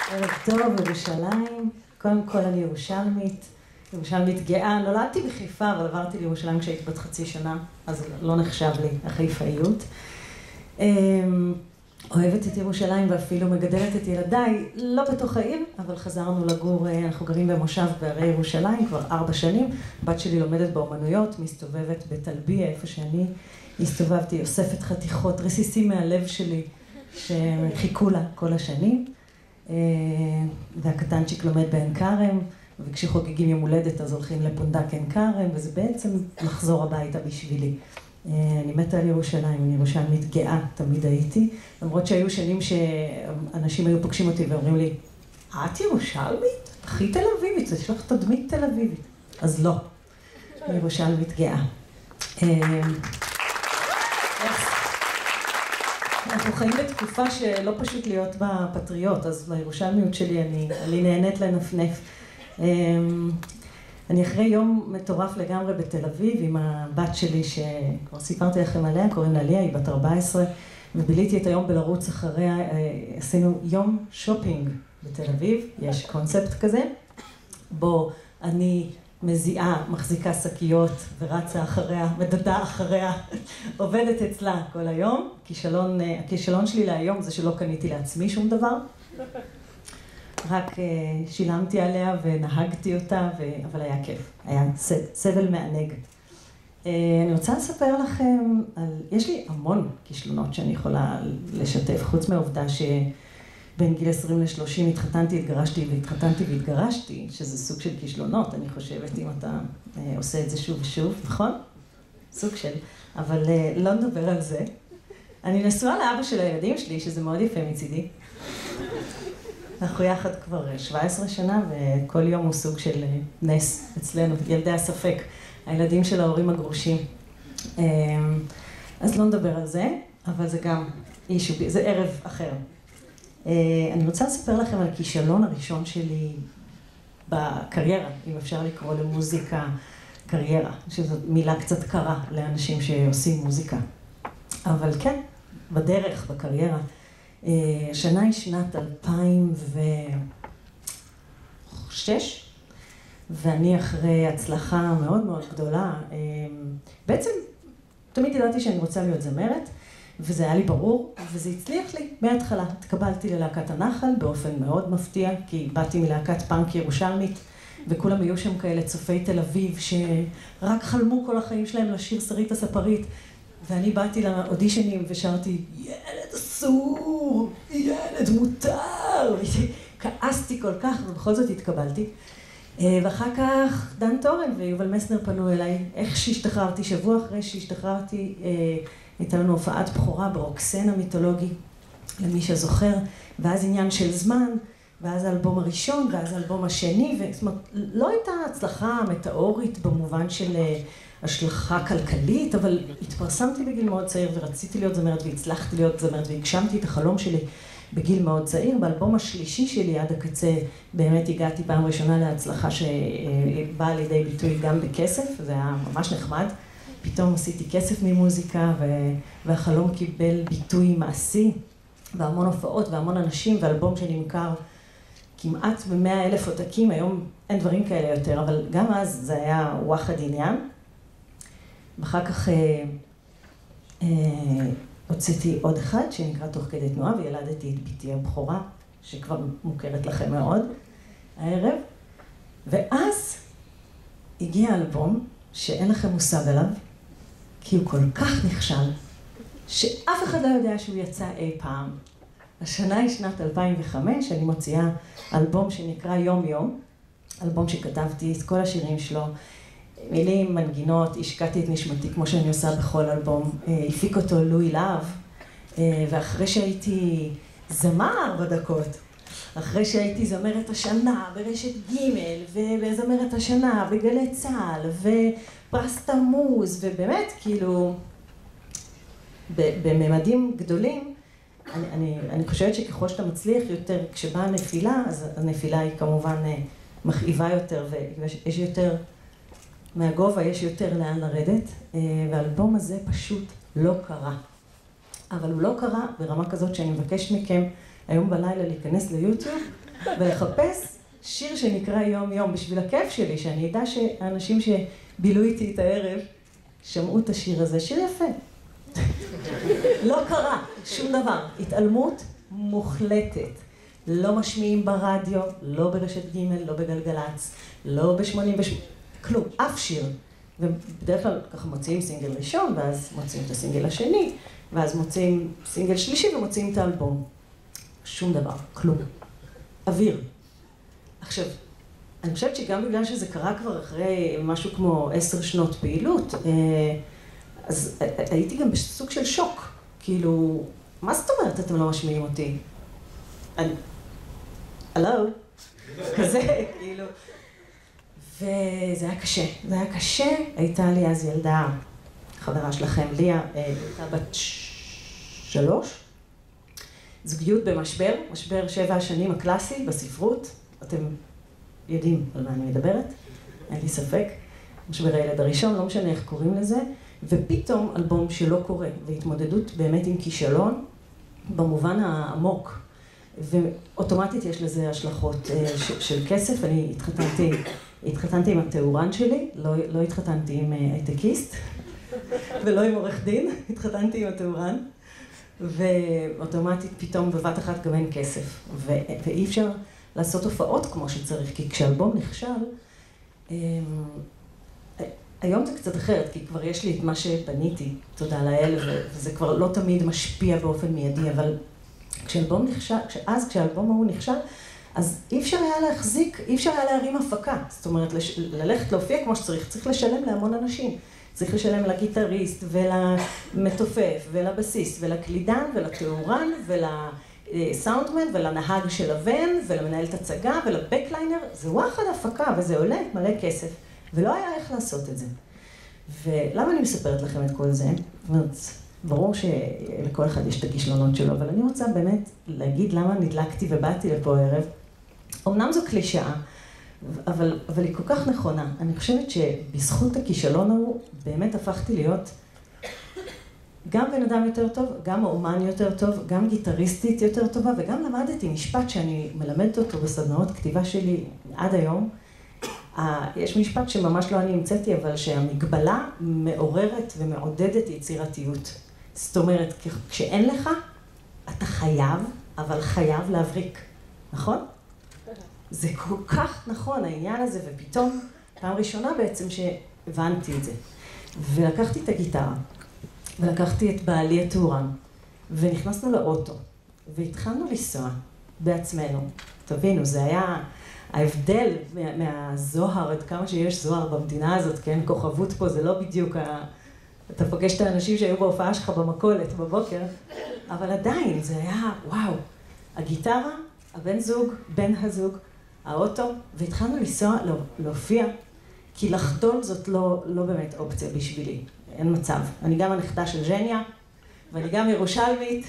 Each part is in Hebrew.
ערב טוב, ירושלים. קודם כל אני ירושלמית גאה. נולדתי בחיפה, אבל עברתי לירושלים כשהייתי בת חצי שנה, אז לא נחשב לי החיפאיות. אוהבת את ירושלים ואפילו מגדלת את ילדיי, לא בתוך העיר, אבל חזרנו לגור, אנחנו גרים במושב בהרי ירושלים כבר 4 שנים. בת שלי לומדת באומנויות, מסתובבת בטלביה, איפה שאני הסתובבתי, אוספת חתיכות, רסיסים מהלב שלי, שחיכו לה כל השנים. והקטנצ'יק לומד בעין כרם, וכשחוגגים יום הולדת אז הולכים לפונדק עין כרם, וזה בעצם לחזור הביתה בשבילי. אני מתה על ירושלים, אני ירושלמית גאה, תמיד הייתי, למרות שהיו שנים שאנשים היו פוגשים אותי ואומרים לי, את ירושלמית? הכי תל אביבית, יש לך תדמית תל אביבית. אז לא, אני ירושלמית גאה. אנחנו חיים בתקופה שלא פשוט להיות בה פטריוט, אז בירושלמיות שלי אני נהנית לנפנף. אני אחרי יום מטורף לגמרי בתל אביב עם הבת שלי שכבר סיפרתי לכם עליה, קוראים לה ליה, היא בת 14, וביליתי את היום בלרוץ אחריה, עשינו יום שופינג בתל אביב, יש קונספט כזה, בו אני מזיעה, מחזיקה שקיות ורצה אחריה, מדדה אחריה, עובדת אצלה כל היום. הכישלון שלי להיום זה שלא קניתי לעצמי שום דבר, רק שילמתי עליה ונהגתי אותה, אבל היה כיף, היה סבל מענג. אני רוצה לספר לכם, יש לי המון כישלונות שאני יכולה לשתף, חוץ מהעובדה בין גיל 20 ל-30 התחתנתי והתגרשתי, שזה סוג של כישלונות, אני חושבת, אם אתה עושה את זה שוב ושוב, נכון? סוג של, אבל לא נדבר על זה. אני נשואה לאבא של הילדים שלי, שזה מאוד יפה מצידי. אנחנו יחד כבר 17 שנה, וכל יום הוא סוג של נס אצלנו, ילדי הספק, הילדים של ההורים הגרושים. אז לא נדבר על זה, אבל זה גם זה ערב אחר. אני רוצה לספר לכם על הכישלון הראשון שלי בקריירה, אם אפשר לקרוא למוזיקה קריירה, שזו מילה קצת קרה לאנשים שעושים מוזיקה. אבל כן, בדרך, בקריירה. השנה היא שנת 2006, ואני אחרי הצלחה מאוד מאוד גדולה, בעצם תמיד ידעתי שאני רוצה להיות זמרת, וזה היה לי ברור, וזה הצליח לי מההתחלה. התקבלתי ללהקת הנחל באופן מאוד מפתיע, כי באתי מלהקת פאנק ירושלמית, וכולם היו שם כאלה צופי תל אביב, שרק חלמו כל החיים שלהם לשיר שרית הספרית, ואני באתי לאודישנים ושרתי, ילד אסור, ילד מותר, כעסתי כל כך, ובכל זאת התקבלתי. ואחר כך דן תורן ויובל מסנר פנו אליי, איך שהשתחררתי, שבוע אחרי שהשתחררתי, הייתה לנו הופעת בכורה ברוקסן המיתולוגי, למי שזוכר, ואז עניין של זמן, ואז האלבום הראשון, ואז האלבום השני, זאת אומרת, לא הייתה הצלחה מטאורית במובן של השלכה כלכלית, אבל התפרסמתי בגיל מאוד צעיר ורציתי להיות זמרת והצלחתי להיות זמרת והגשמתי את החלום שלי בגיל מאוד צעיר. באלבום השלישי שלי עד הקצה באמת הגעתי פעם ראשונה להצלחה שבאה לידי ביטוי גם בכסף, זה היה ממש נחמד. פתאום עשיתי כסף ממוזיקה והחלום קיבל ביטוי מעשי והמון הופעות והמון אנשים ואלבום שנמכר כמעט ב100,000 עותקים, היום אין דברים כאלה יותר, אבל גם אז זה היה וואחד עניין. ואחר כך הוצאתי עוד אחד שנקרא תוך כדי תנועה וילדתי את ביתי הבכורה, שכבר מוכרת לכם מאוד הערב. ואז הגיע אלבום שאין לכם מושג עליו, כי הוא כל כך נכשל, שאף אחד לא יודע שהוא יצא אי פעם. השנה היא שנת 2005, אני מוציאה אלבום שנקרא יום יום, אלבום שכתבתי את כל השירים שלו, מילים, מנגינות, השקעתי את נשמתי כמו שאני עושה בכל אלבום, הפיק אותו לואי להב, ואחרי שהייתי זמר בדקות, אחרי שהייתי זמרת השנה ברשת ג' וזמרת השנה בגלי צה"ל ופרס תמוז, ובאמת כאילו בממדים גדולים, אני חושבת שככל שאתה מצליח יותר, כשבאה הנפילה, אז הנפילה היא כמובן מכאיבה יותר ויש יותר מהגובה, יש יותר לאן לרדת, והאלבום הזה פשוט לא קרה. אבל הוא לא קרה ברמה כזאת שאני מבקשת מכם היום בלילה להיכנס ליוטיוב ולחפש שיר שנקרא יום יום, בשביל הכיף שלי, שאני אדע שהאנשים שבילו איתי את הערב, שמעו את השיר הזה, שיר יפה. לא קרה, שום דבר, התעלמות מוחלטת. לא משמיעים ברדיו, לא ברשת ג', לא בגלגלץ, לא ב-88, כלום, אף שיר. ובדרך כלל ככה מוציאים סינגל ראשון, ואז מוציאים את הסינגל השני, ואז מוציאים סינגל שלישי ומוציאים את האלבום. שום דבר, כלום. אוויר. עכשיו, אני חושבת שגם בגלל שזה קרה כבר אחרי משהו כמו 10 שנות פעילות, אז הייתי גם בסוג של שוק. כאילו, מה זאת אומרת אתם לא משמיעים אותי? הלו? כזה, כאילו. וזה היה קשה, זה היה קשה. הייתה לי אז ילדה, חברה שלכם, ליה, הייתה בת 3. זוגיות במשבר, משבר 7 השנים הקלאסי בספרות. אתם יודעים על מה אני מדברת, אין לי ספק. משבר הילד הראשון, לא משנה איך קוראים לזה. ופתאום אלבום שלא קורה, והתמודדות באמת עם כישלון, במובן העמוק. ואוטומטית יש לזה השלכות של כסף. אני התחתנתי עם התאורן שלי, לא התחתנתי עם הייטקיסט, ולא עם עורך דין, התחתנתי עם התאורן, ואוטומטית פתאום בבת אחת גם אין כסף. ואי אפשר לעשות הופעות כמו שצריך, כי כשאלבום נכשל, היום זה קצת אחרת, כי כבר יש לי את מה שבניתי, תודה לאל, וזה כבר לא תמיד משפיע באופן מיידי, אבל כשהאלבום ההוא נכשל, אז אי אפשר היה להחזיק, אי אפשר היה להרים הפקה. זאת אומרת, ללכת להופיע כמו שצריך, צריך לשלם להמון אנשים. צריך לשלם לגיטריסט ולמתופף ולבסיס ולקלידן ולתאורן ולסאונדמן ולנהג של הוון ולמנהלת הצגה ולבקליינר. זה וואחד הפקה וזה עולה מלא כסף. ולא היה איך לעשות את זה. ולמה אני מספרת לכם את כל זה? זאת אומרת, ברור שלכל אחד יש את הכישלונות שלו, אבל אני רוצה באמת להגיד למה נדלקתי ובאתי לפה הערב. אמנם זו קלישאה, אבל היא כל כך נכונה. אני חושבת שבזכות הכישלון ההוא, באמת הפכתי להיות גם בן אדם יותר טוב, גם אומן יותר טוב, גם גיטריסטית יותר טובה, וגם למדתי משפט שאני מלמדת אותו בסדנאות כתיבה שלי עד היום. יש משפט שממש לא אני המצאתי, אבל שהמגבלה מעוררת ומעודדת יצירתיות. זאת אומרת, כשאין לך, אתה חייב, אבל חייב להבריק, נכון? זה כל כך נכון, העניין הזה, ופתאום, פעם ראשונה בעצם שהבנתי את זה. ולקחתי את הגיטרה, ולקחתי את בעלי התאורן, ונכנסנו לאוטו, והתחלנו לנסוע בעצמנו. תבינו, זה היה ההבדל מהזוהר, עד כמה שיש זוהר במדינה הזאת, כן? כוכבות פה, זה לא בדיוק אתה פוגש את האנשים שהיו בהופעה שלך במכולת בבוקר, אבל עדיין זה היה, וואו, הגיטרה, הבן זוג, בן הזוג, האוטו, והתחלנו לנסוע, להופיע, כי לחדול זאת לא באמת אופציה בשבילי, אין מצב. אני גם הנכדה של ז'ניה, ואני גם ירושלמית,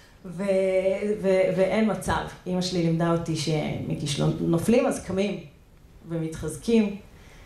ואין מצב. אמא שלי לימדה אותי שמכישלון נופלים, אז קמים ומתחזקים.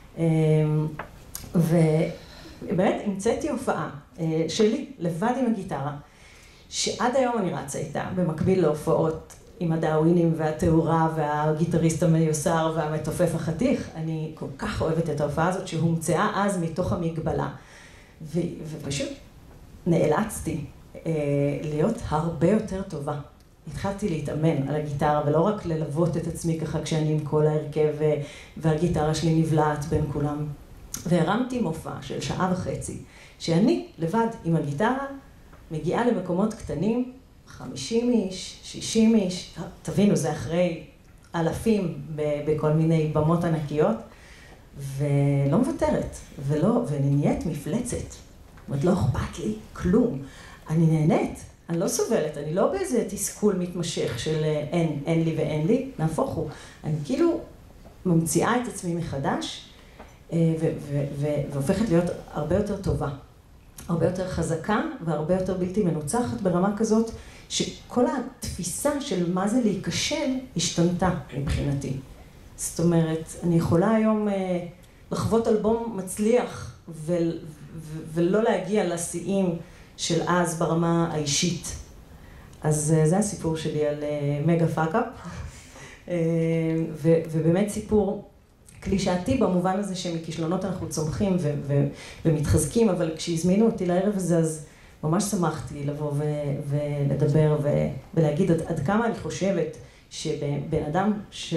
ובאמת המצאתי הופעה שלי, לבד עם הגיטרה, שעד היום אני רצה איתה, במקביל להופעות עם הדאווינים והתאורה והגיטריסט המיוסר והמתופף החתיך. אני כל כך אוהבת את ההופעה הזאת שהומצאה אז מתוך המגבלה. ופשוט נאלצתי להיות הרבה יותר טובה. התחלתי להתאמן על הגיטרה, ולא רק ללוות את עצמי ככה כשאני עם כל ההרכב והגיטרה שלי נבלעת בין כולם. והרמתי מופע של 1.5 שעה, שאני לבד עם הגיטרה מגיעה למקומות קטנים, 50 איש, 60 איש, תבינו, זה אחרי אלפים בכל מיני במות ענקיות, ולא מוותרת, ואני נהיית מפלצת. זאת אומרת, לא אכפת לי כלום. אני נהנית, אני לא סובלת, אני לא באיזה תסכול מתמשך של אין לי ואין לי, נהפוך הוא. אני כאילו ממציאה את עצמי מחדש, והופכת להיות הרבה יותר טובה, הרבה יותר חזקה והרבה יותר בלתי מנוצחת ברמה כזאת, שכל התפיסה של מה זה להיכשל השתנתה מבחינתי. זאת אומרת, אני יכולה היום לחוות אלבום מצליח ולא להגיע לשיאים של אז ברמה האישית. אז זה הסיפור שלי על מגה פאק-אפ, ובאמת סיפור קלישאתי במובן הזה שמכישלונות אנחנו צומחים ומתחזקים, אבל כשהזמינו אותי לערב הזה, אז ממש שמחתי לבוא ולדבר ולהגיד עד כמה אני חושבת שבן אדם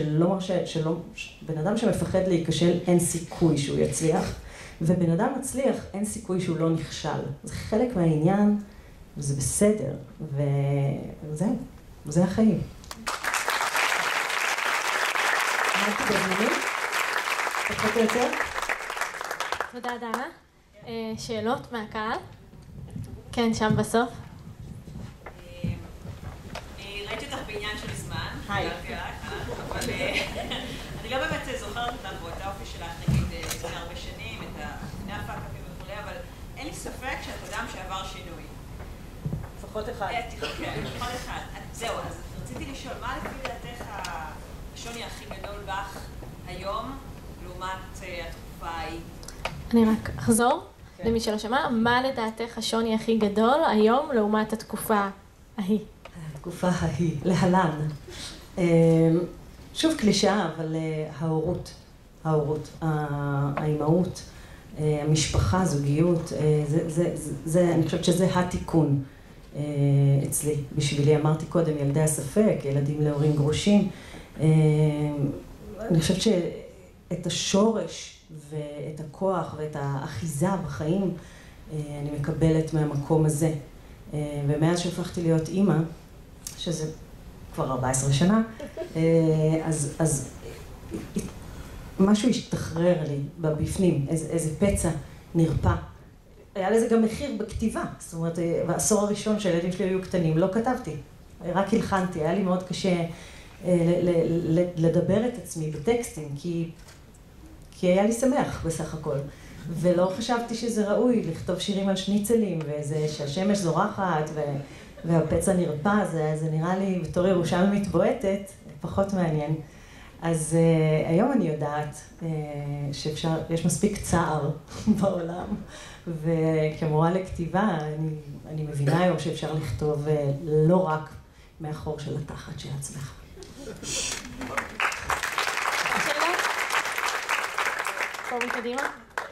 בן אדם שמפחד להיכשל אין סיכוי שהוא יצליח, ובן אדם מצליח אין סיכוי שהוא לא נכשל. זה חלק מהעניין, וזה בסדר, וזהו, זה החיים. אמרתי בזמנים? פחות או יותר? תודה דנה. שאלות מהקהל? כן, שם בסוף. ראיתי אותך בעניין של זמן. היי. אבל אני לא באמת זוכרת אותך ואת האופי שלך, נגיד, לפני הרבה שנים, את לפני הפאקאפים וכולי, אבל אין לי ספק שאת אדם שעבר שינוי. לפחות אחד. כן, לפחות אחד. זהו, אז רציתי לשאול, מה לפי דעתך השוני הכי גדול בך היום, לעומת התקופה ההיא? אני רק אחזור למי שלא שמע. מה לדעתך השוני הכי גדול היום לעומת התקופה ההיא? התקופה ההיא, להלן. שוב קלישאה, אבל ההורות, האימהות, המשפחה, זוגיות, אני חושבת שזה התיקון אצלי. בשבילי, אמרתי קודם, ילדי הספק, ילדים להורים גרושים. אני חושבת שאת השורש ואת הכוח ואת האחיזה בחיים אני מקבלת מהמקום הזה. ומאז שהפכתי להיות אימא, שזה כבר 14 שנה, אז משהו השתחרר לי בפנים, איזה פצע נרפא. היה לזה גם מחיר בכתיבה, זאת אומרת, בעשור הראשון שהילדים שלי היו קטנים, לא כתבתי, רק הלחנתי, היה לי מאוד קשה לדבר את עצמי בטקסטים, כי היה לי שמח בסך הכל. ולא חשבתי שזה ראוי לכתוב שירים על שניצלים, וזה שהשמש זורחת, והפצע נרפא, זה נראה לי בתור ירושלמית בועטת, פחות מעניין. אז היום אני יודעת שיש מספיק צער בעולם, וכמורה לכתיבה אני מבינה היום שאפשר לכתוב לא רק מהחור של התחת של עצמך. פה מקדימה?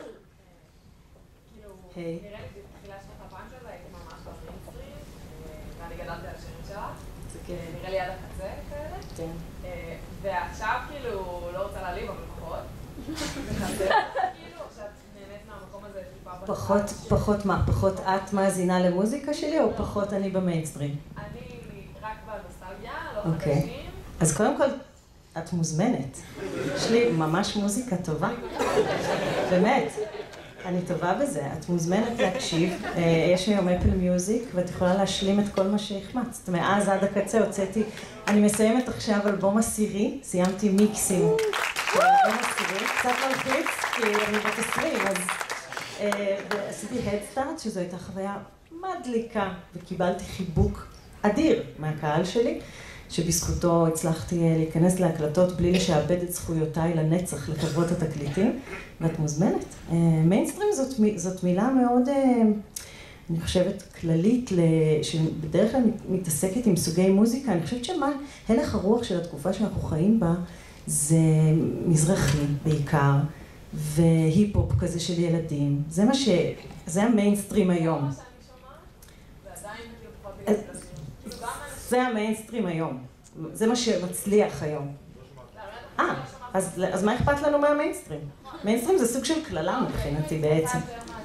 היי. נראה לי בתחילה שנות הפעם שלה, הייתי ממש במיינסטרים, ואני גדלתי על השירים שלה. נראה לי עד הקצה כאלה. כן. ועכשיו כאילו, לא רוצה להעליב, אבל פחות. וחסר, כאילו, שאת נהנית מהמקום הזה טיפה... פחות מה? פחות את מאזינה למוזיקה שלי, או פחות אני במיינסטרים? אני רק בנוסטלגיה, לא אוקיי. חדשים. אז קודם כל, את מוזמנת. יש לי ממש מוזיקה טובה. באמת. אני טובה בזה, את מוזמנת להקשיב, יש היום אפל מיוזיק ואת יכולה להשלים את כל מה שהחמצת. מאז עד הקצה הוצאתי, אני מסיימת עכשיו אלבום עשירי, סיימתי מיקסים של אלבום עשירי, קצת מלחיץ כי אני בת 20, אז ועשיתי הדסטארט שזו הייתה חוויה מדליקה וקיבלתי חיבוק אדיר מהקהל שלי, שבזכותו הצלחתי להיכנס להקלטות בלי לשעבד את זכויותיי לנצח לחברות התקליטים, ואת מוזמנת. מיינסטרים זאת מילה מאוד, אני חושבת, כללית, שבדרך כלל מתעסקת עם סוגי מוזיקה. אני חושבת הלך הרוח של התקופה שאנחנו חיים בה זה מזרחי בעיקר, והיפ-הופ כזה של ילדים. זה המיינסטרים היום. זה המיינסטרים היום. זה מה שמצליח היום. אז מה אכפת לנו מהמיינסטרים? מיינסטרים זה סוג של כללה מבחינתי בעצם.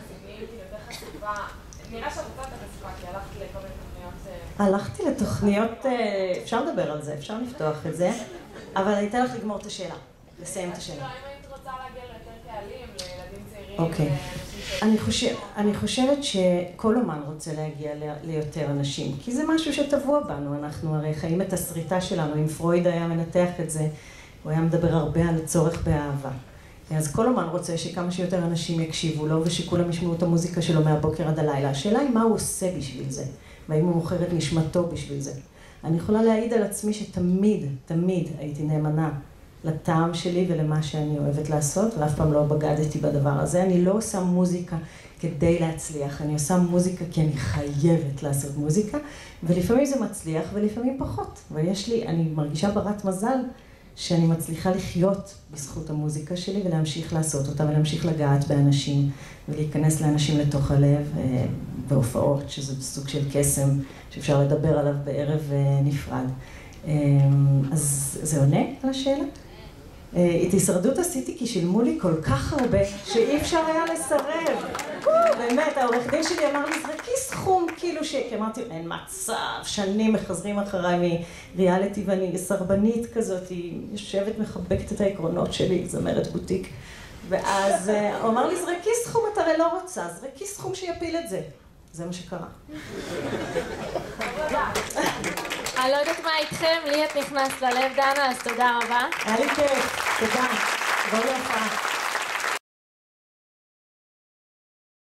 נראה שאת רוצה את החשיפה, כי הלכתי לכל מיני תוכניות... הלכתי לתוכניות, אפשר לדבר על זה, אפשר לפתוח את זה, אבל אני אתן לך לגמור את השאלה, לסיים את השאלה. לא, אם היית רוצה להגיע ליותר קהלים, לילדים צעירים, אוקיי. אני חושבת שכל אומן רוצה להגיע ליותר אנשים, כי זה משהו שטבוע בנו, אנחנו הרי חיים את הסריטה שלנו, אם פרויד היה מנתח את זה, הוא היה מדבר הרבה על הצורך באהבה. אז כל אומן רוצה שכמה שיותר אנשים יקשיבו לו, ושכולם ישמעו את המוזיקה שלו מהבוקר עד הלילה. השאלה היא מה הוא עושה בשביל זה, והאם הוא מוכר את נשמתו בשביל זה. אני יכולה להעיד על עצמי שתמיד הייתי נאמנה לטעם שלי ולמה שאני אוהבת לעשות, ואף פעם לא בגדתי בדבר הזה. אני לא עושה מוזיקה כדי להצליח, אני עושה מוזיקה כי אני חייבת לעשות מוזיקה, ולפעמים זה מצליח ולפעמים פחות. ויש לי, אני מרגישה ברת מזל שאני מצליחה לחיות בזכות המוזיקה שלי ולהמשיך לעשות אותה ולהמשיך לגעת באנשים ולהיכנס לאנשים לתוך הלב בהופעות, שזה סוג של קסם שאפשר לדבר עליו בערב נפרד. אז זה עונה על השאלה? את הישרדות עשיתי כי שילמו לי כל כך הרבה שאי אפשר היה לסרב. באמת, העורך דין שלי אמר לי, זרקי סכום כאילו כי אמרתי, אין מצב, שנים מחזרים אחריי מריאליטי ואני סרבנית כזאת, היא יושבת מחבקת את העקרונות שלי, זמרת בוטיק. ואז הוא אמר לי, זרקי סכום, את הרי לא רוצה, זרקי סכום שיפיל את זה. זה מה שקרה. אני לא יודעת מה איתכם, לי את נכנסת ללב, דנה, אז תודה רבה. היה לי כיף, תודה. בואו להופעה.